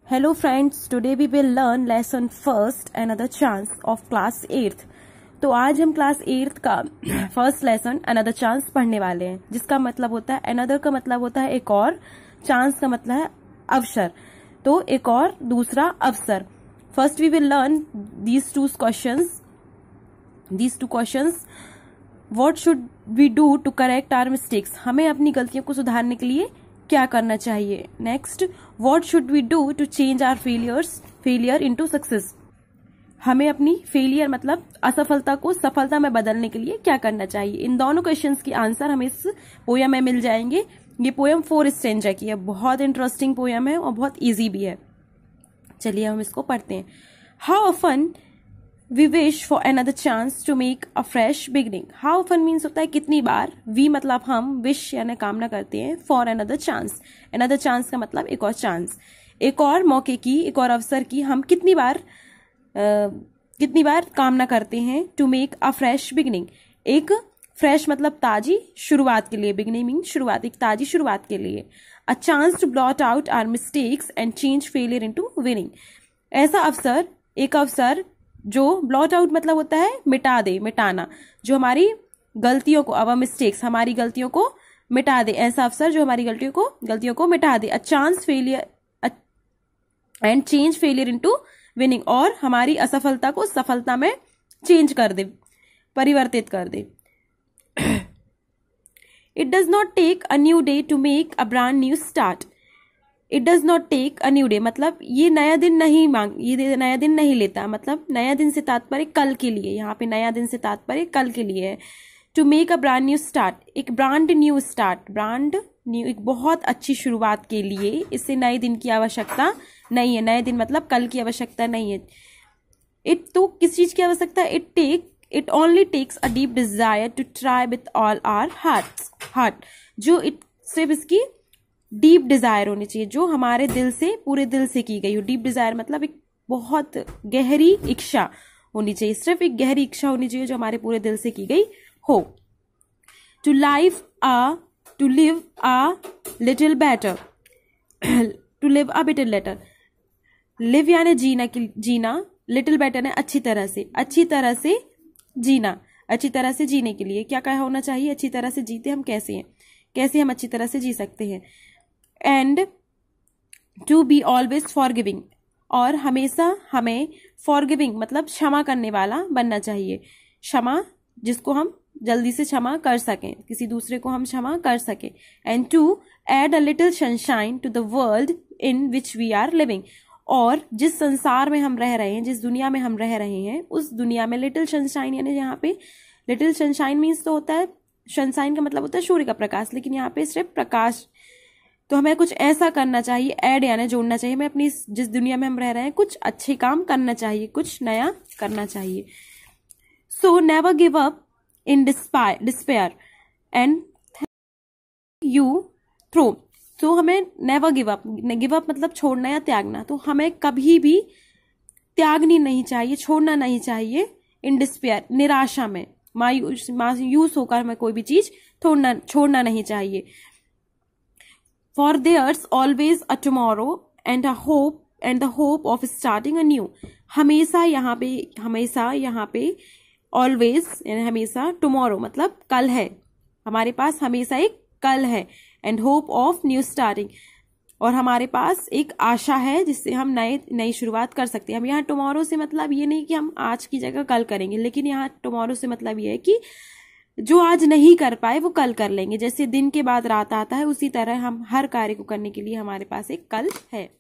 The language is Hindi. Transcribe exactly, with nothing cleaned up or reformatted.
Hello friends, today we will learn lesson first, another chance of class eighth. तो आज हम क्लास एट्थ का फर्स्ट लेसन अनदर चांस पढ़ने वाले हैं, जिसका मतलब होता है अनदर का मतलब होता है एक और, चांस का मतलब है अवसर, तो एक और दूसरा अवसर. First we will learn these two questions these two questions what should we do to correct our mistakes. हमें अपनी गलतियों को सुधारने के लिए क्या करना चाहिए. Next, what should we do to change our failures failure into success. हमें अपनी फेलियर मतलब असफलता को सफलता में बदलने के लिए क्या करना चाहिए. इन दोनों क्वेश्चंस की आंसर हमें इस पोयम में मिल जाएंगे. ये पोयम फोर स्टेंजा की है, बहुत इंटरेस्टिंग पोयम है और बहुत इजी भी है. चलिए हम इसको पढ़ते हैं. How often we wish for another chance to make a fresh beginning. How often means होता है कितनी बार, वी मतलब हम, विश यानी कामना करते हैं, for another chance. Another chance का मतलब एक और चांस, एक और मौके की, एक और अवसर की हम कितनी बार Uh, कितनी बार कामना करते हैं. To make a fresh beginning, एक फ्रेश मतलब ताजी शुरुआत के लिए, बिगिनिंग मीन शुरुआत, एक ताजी शुरुआत के लिए. A chance to blot out our mistakes and change failure into winning. ऐसा अवसर, एक अवसर जो ब्लॉट आउट मतलब होता है मिटा दे, मिटाना, जो हमारी गलतियों को, अवर मिस्टेक्स हमारी गलतियों को मिटा दे. ऐसा अवसर जो हमारी गलतियों को गलतियों को मिटा दे. A chance failure and change failure into winning, और हमारी असफलता को सफलता में चेंज कर दे, परिवर्तित कर दे. It does not take a new day to make a brand new start. It does not take a new day मतलब ये नया दिन नहीं मांग ये नया दिन नहीं लेता, मतलब नया दिन से तात्पर्य कल के लिए, यहाँ पे नया दिन से तात्पर्य कल के लिए है. To make a brand new start, एक brand new start, brand new एक बहुत अच्छी शुरुआत के लिए, इससे नए दिन की आवश्यकता नहीं है. नए दिन मतलब कल की आवश्यकता नहीं है. इट तो किस चीज की आवश्यकता है. It take it only takes a deep desire to try with all our hearts heart, जो इट सिर्फ इसकी डीप डिजायर होनी चाहिए, जो हमारे दिल से, पूरे दिल से की गई हो. डीप डिजायर मतलब एक बहुत गहरी इच्छा होनी चाहिए, सिर्फ एक गहरी इच्छा होनी चाहिए जो हमारे पूरे दिल से की गई हो. To life a to live a little better to live a little better. Live यानी जीना की जीना, लिटिल बेटर है अच्छी तरह से, अच्छी तरह से जीना. अच्छी तरह से जीने के लिए क्या क्या होना चाहिए. अच्छी तरह से जीते हम कैसे हैं, कैसे हम अच्छी तरह से जी सकते हैं. And to be always forgiving, और हमेशा हमें फॉरगिविंग मतलब क्षमा करने वाला बनना चाहिए. क्षमा जिसको हम जल्दी से क्षमा कर सकें, किसी दूसरे को हम क्षमा कर सकें. And to add a little sunshine to the world in which we are living, और जिस संसार में हम रह रहे हैं, जिस दुनिया में हम रह रहे हैं, उस दुनिया में लिटिल सनशाइन, यानी यहाँ पे लिटिल सनशाइन मीन्स तो होता है, सनशाइन का मतलब होता है सूर्य का प्रकाश, लेकिन यहाँ पे सिर्फ प्रकाश. तो हमें कुछ ऐसा करना चाहिए, ऐड यानी जोड़ना चाहिए, हमें अपनी जिस दुनिया में हम रह रहे हैं कुछ अच्छे काम करना चाहिए, कुछ नया करना चाहिए. So never give up in despair and you throw. तो हमें never give up, give up मतलब छोड़ना या त्यागना, तो हमें कभी भी त्यागनी नहीं चाहिए, छोड़ना नहीं चाहिए. इन डिस्पेयर निराशा में, मायूस मायूस होकर हमें कोई भी चीज छोड़ना छोड़ना नहीं चाहिए. For there's always a tomorrow and a hope and the hope of starting a new. हमेशा यहाँ पे हमेशा यहाँ पे ऑलवेज यानी हमेशा, टुमारो मतलब कल है, हमारे पास हमेशा एक कल है. And hope of new starting, और हमारे पास एक आशा है जिससे हम नए नई शुरुआत कर सकते हैं. हम यहाँ टुमारो से मतलब ये नहीं कि हम आज की जगह कल करेंगे, लेकिन यहाँ टुमारो से मतलब ये है कि जो आज नहीं कर पाए वो कल कर लेंगे. जैसे दिन के बाद रात आता है, उसी तरह हम हर कार्य को करने के लिए हमारे पास एक कल है.